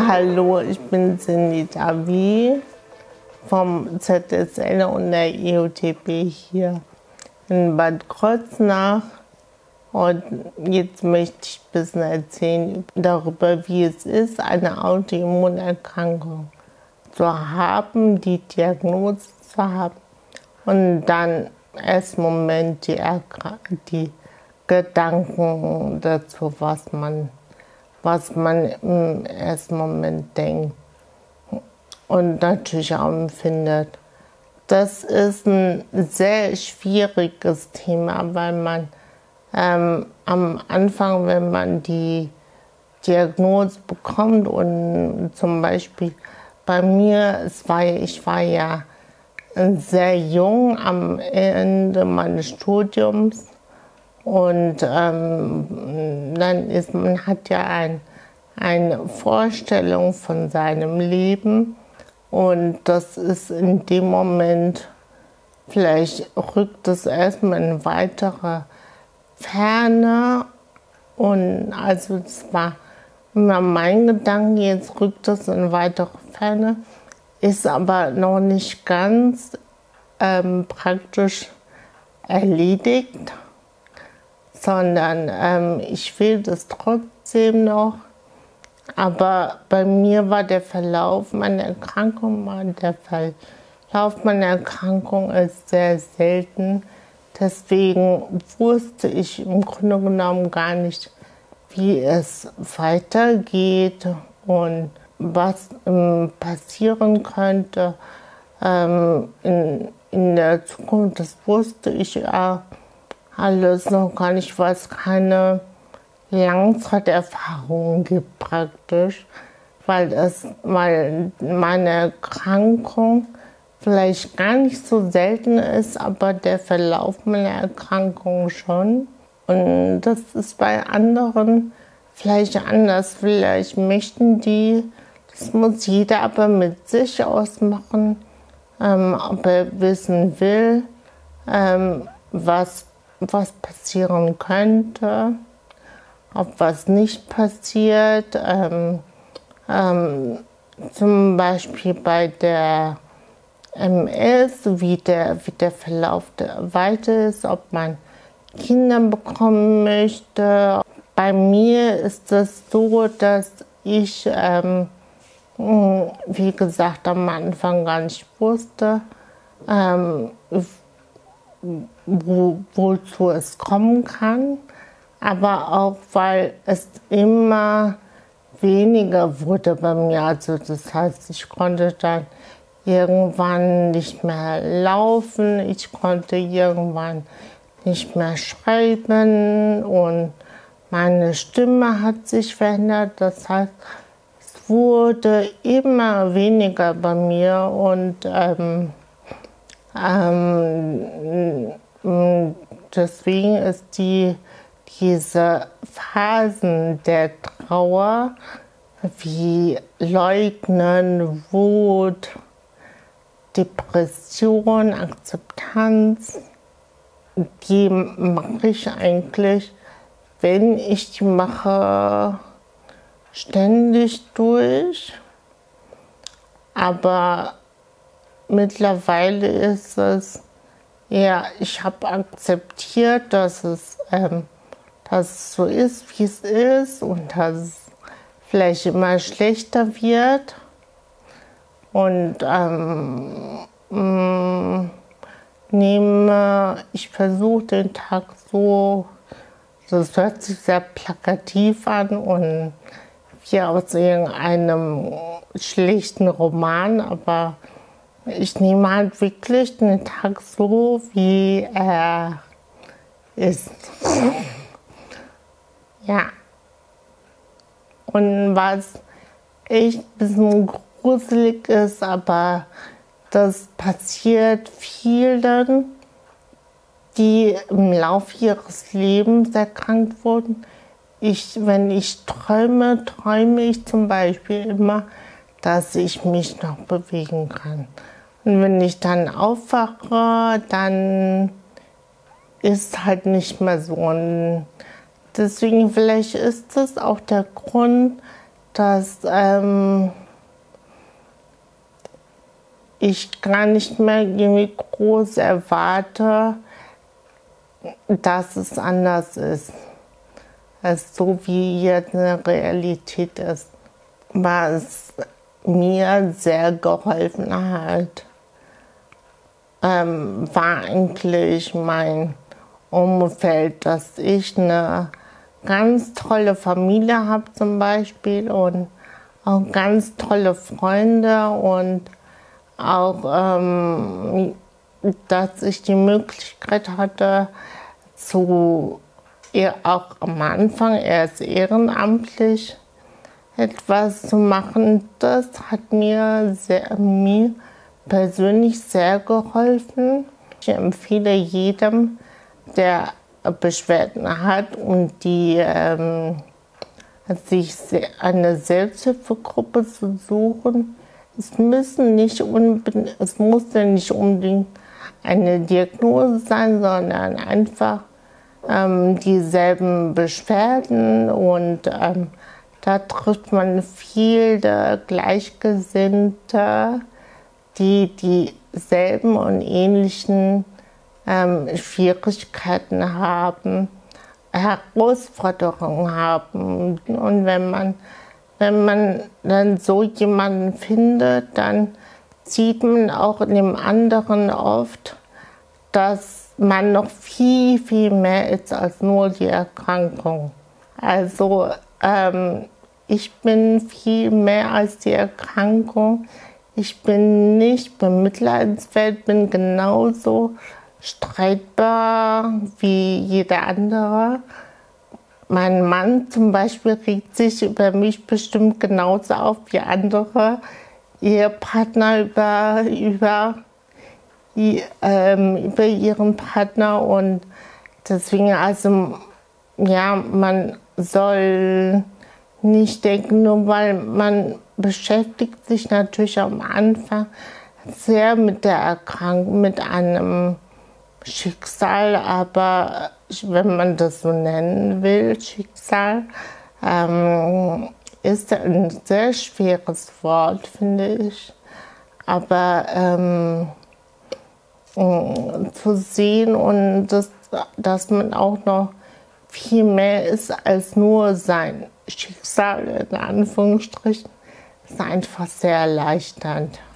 Hallo, ich bin Cindy Davi vom ZSL und der EOTB hier in Bad Kreuznach. Und jetzt möchte ich ein bisschen erzählen darüber, wie es ist, eine Autoimmunerkrankung zu haben, die Diagnose zu haben und dann erst im Moment die Gedanken dazu, was man im ersten Moment denkt und natürlich auch empfindet. Das ist ein sehr schwieriges Thema, weil man am Anfang, wenn man die Diagnose bekommt und zum Beispiel bei mir, ich war ja sehr jung am Ende meines Studiums und man hat ja eine Vorstellung von seinem Leben und das ist in dem Moment, vielleicht rückt es erstmal in weitere Ferne und also das war immer mein Gedanke, jetzt rückt es in weitere Ferne, ist aber noch nicht ganz praktisch erledigt, sondern ich will das trotzdem noch. Aber bei mir war der Verlauf meiner Erkrankung ist sehr selten. Deswegen wusste ich im Grunde genommen gar nicht, wie es weitergeht und was passieren könnte in der Zukunft. Das wusste ich ja alles noch gar nicht, weil es keine Langzeiterfahrungen gibt praktisch, weil meine Erkrankung vielleicht gar nicht so selten ist, aber der Verlauf meiner Erkrankung schon. Und das ist bei anderen vielleicht anders. Vielleicht möchten die, das muss jeder aber mit sich ausmachen, ob er wissen will, was passieren könnte, ob was nicht passiert. Zum Beispiel bei der MS, wie der Verlauf weiter ist, ob man Kinder bekommen möchte. Bei mir ist es so, dass ich, wie gesagt, am Anfang gar nicht wusste, wozu es kommen kann, aber auch, weil es immer weniger wurde bei mir. Also das heißt, ich konnte dann irgendwann nicht mehr laufen, ich konnte irgendwann nicht mehr schreiben und meine Stimme hat sich verändert. Das heißt, es wurde immer weniger bei mir und deswegen ist diese Phasen der Trauer wie Leugnen, Wut, Depression, Akzeptanz, die mache ich eigentlich, wenn ich die mache, ständig durch. Aber mittlerweile ist es, ja, ich habe akzeptiert, dass es so ist, wie es ist und dass es vielleicht immer schlechter wird. Und ich versuche den Tag so, das hört sich sehr plakativ an und wie aus irgendeinem schlechten Roman, aber ich nehme halt wirklich den Tag so, wie er ist. Ja. Und was echt ein bisschen gruselig ist, aber das passiert vielen, die im Laufe ihres Lebens erkrankt wurden. Wenn ich träume ich zum Beispiel immer, dass ich mich noch bewegen kann. Und wenn ich dann aufwache, dann ist halt nicht mehr so. Und deswegen vielleicht ist das auch der Grund, dass ich gar nicht mehr irgendwie groß erwarte, dass es anders ist, als so wie jetzt eine Realität ist. Was mir sehr geholfen hat, war eigentlich mein Umfeld, dass ich eine ganz tolle Familie habe zum Beispiel und auch ganz tolle Freunde und auch, dass ich die Möglichkeit hatte, auch am Anfang erst ehrenamtlich etwas zu machen. Das hat mir persönlich sehr geholfen. Ich empfehle jedem, der Beschwerden hat und die sich eine Selbsthilfegruppe zu suchen. Es muss ja nicht unbedingt eine Diagnose sein, sondern einfach dieselben Beschwerden und da trifft man viele Gleichgesinnte, die dieselben und ähnlichen Schwierigkeiten haben, Herausforderungen haben. Und wenn man dann so jemanden findet, dann sieht man auch in dem anderen oft, dass man noch viel, viel mehr ist als nur die Erkrankung. Also ich bin viel mehr als die Erkrankung. Ich bin nicht bemitleidenswert, bin genauso streitbar wie jeder andere. Mein Mann zum Beispiel regt sich über mich bestimmt genauso auf wie andere Ehepartner über ihren Partner. Und deswegen, also ja, man soll nicht denken, nur weil man beschäftigt sich natürlich am Anfang sehr mit der Erkrankung, mit einem Schicksal, aber wenn man das so nennen will, Schicksal, ist ein sehr schweres Wort, finde ich. Aber zu sehen und dass man auch noch viel mehr ist als nur sein Schicksal, in Anführungsstrichen, ist einfach sehr erleichternd.